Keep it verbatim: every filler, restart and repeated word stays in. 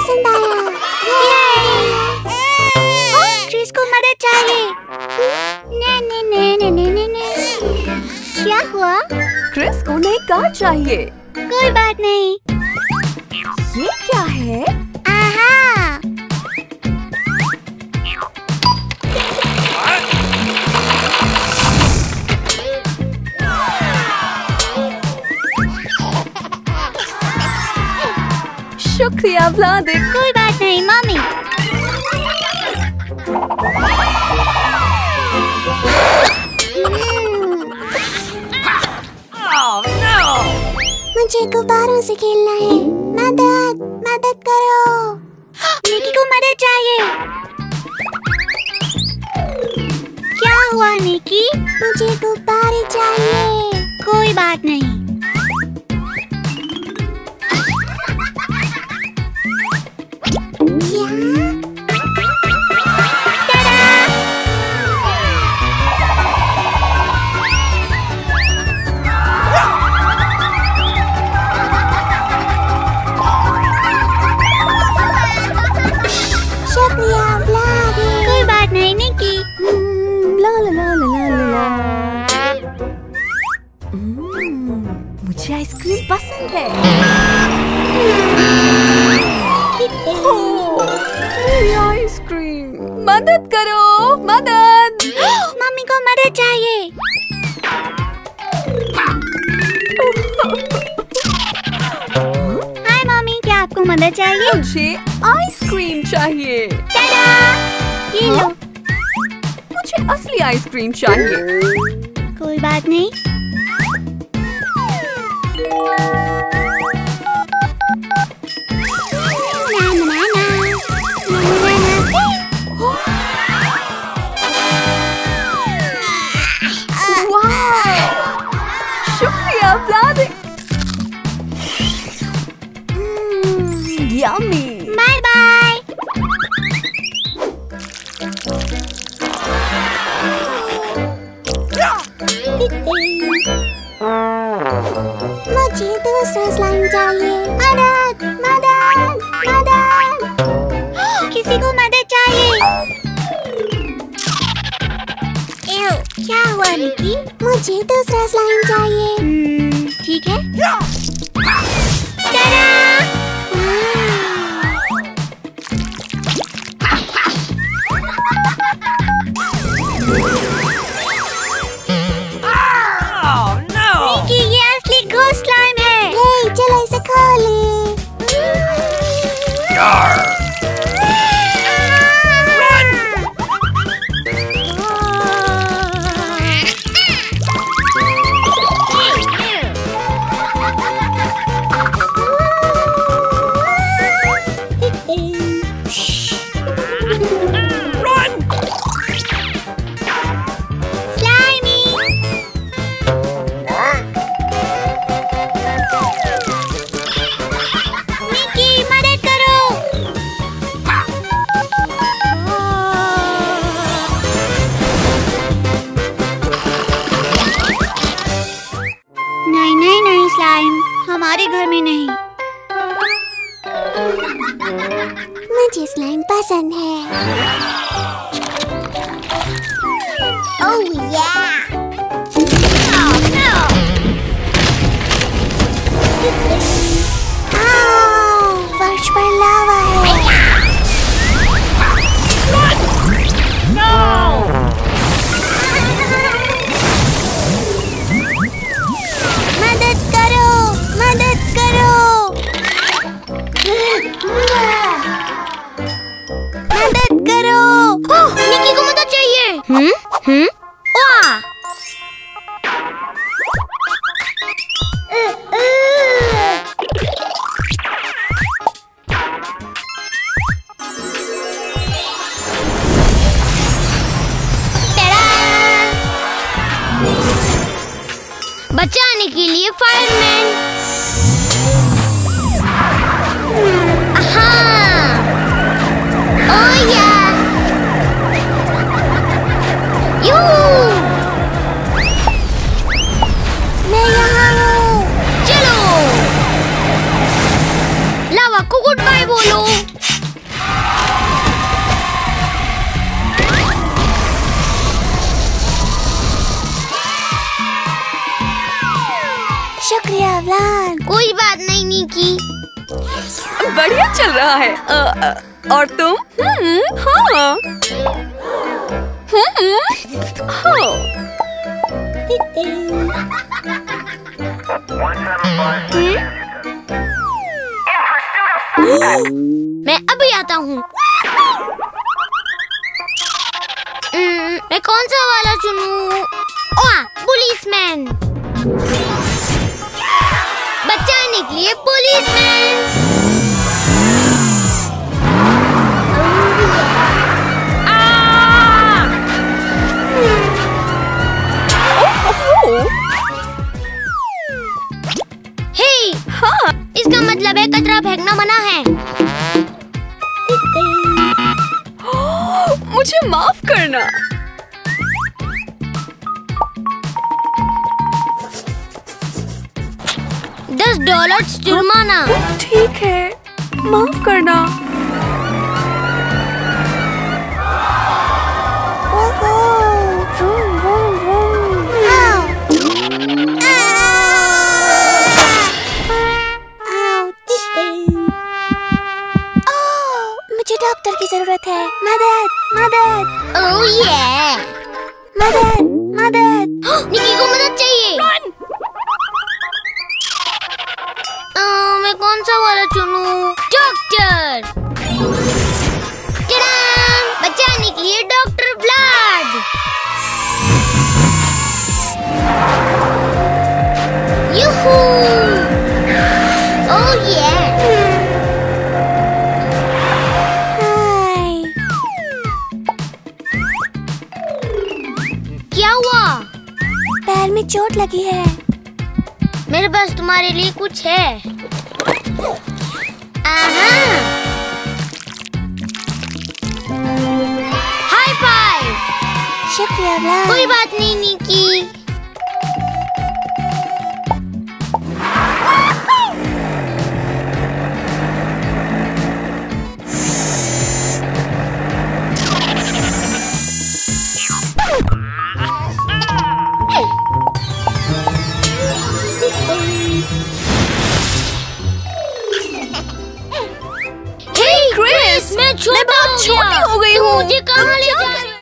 पसंद आया। क्रिस को मदद चाहिए। ने ने ने ने ने ने ने। क्या हुआ? क्रिस को नई कार चाहिए। कोई बात नहीं। ये क्या है? आहा! शुक्रिया व्लादिक। कोई बात नहीं मम्मी। Oh, no! मुझे गुब्बारों से खेलना है। मदद मदद करो। निकी को मदद चाहिए। क्या हुआ निकी? मुझे गुब्बारे चाहिए। कोई बात नहीं। कोई बात नहीं निकी। ला ला ला ला ला ला। मुझे आइसक्रीम पसंद है। ओह, मेरी आइसक्रीम। मदद करो, मदद। मम्मी को मदद चाहिए। हाय मम्मी, क्या आपको मदद चाहिए? मुझे आइसक्रीम चाहिए। टाडा! ये लो। मुझे असली आइसक्रीम चाहिए। कोई बात नहीं। ना ना ना ना। ना ना ना। वाह! शुक्रिया व्लादिक। यम्मी। Bye bye. मुझे दूसरा स्लाइम चाहिए। मदद मदद मदद। किसी को मदद चाहिए। एव, क्या हुआ निकी? मुझे दूसरा स्लाइम चाहिए। हम्म, ठीक है। टाडा! निकी, ये असली घोस्ट स्लाइम है। हे, चलो इसे खोलें। स्लाइमी। निकी, मदद करो। नहीं नहीं नहीं स्लाइम, हमारे घर में नहीं। मुझे स्लाइम पसंद है। ओह या! Oh no! आओ, फर्श पर लावा है। मदद करो, मदद करो। मदद करो। ओह, निकी को मदद चाहिए। हम्म हम्म वाह! बचाने के लिए fireman. Aha! Oh yeah! You! Nicky? बढ़िया चल रहा है। अ, अ, और तुम? हम्म, हाँ। हम्म, हाँ। मैं अभी आता हूँ। मैं कौन सा वाला चुनूं? ओह, पुलिसमैन। बचाने के लिए पुलिसमैन। हे, हाँ। इसका मतलब है कचरा फेंकना मना है। मुझे माफ करना। दस डॉलर जुर्माना। ठीक है, माफ करना। ओहो, vroom, vroom, vroom। आओ। आउच। ओह, मुझे डॉक्टर की जरूरत है। मदद, मदद। ओह ये। मदद, मदद। निकी को मदद चाहिए। आ, मैं कौन सा वाला चुनूं? डॉक्टर। टडाम! बचाने के लिए डॉक्टर ब्लड। यूहू! ओह ये! हाय! क्या हुआ? पैर में चोट लगी है। मेरे पास तुम्हारे लिए कुछ है। आहा! High five! शुक्रिया ब्लड। कोई बात नहीं निकी। क्रिस, मैं मैं बहुत छोटी हो गई हूँ। मुझे कहाँ ले जा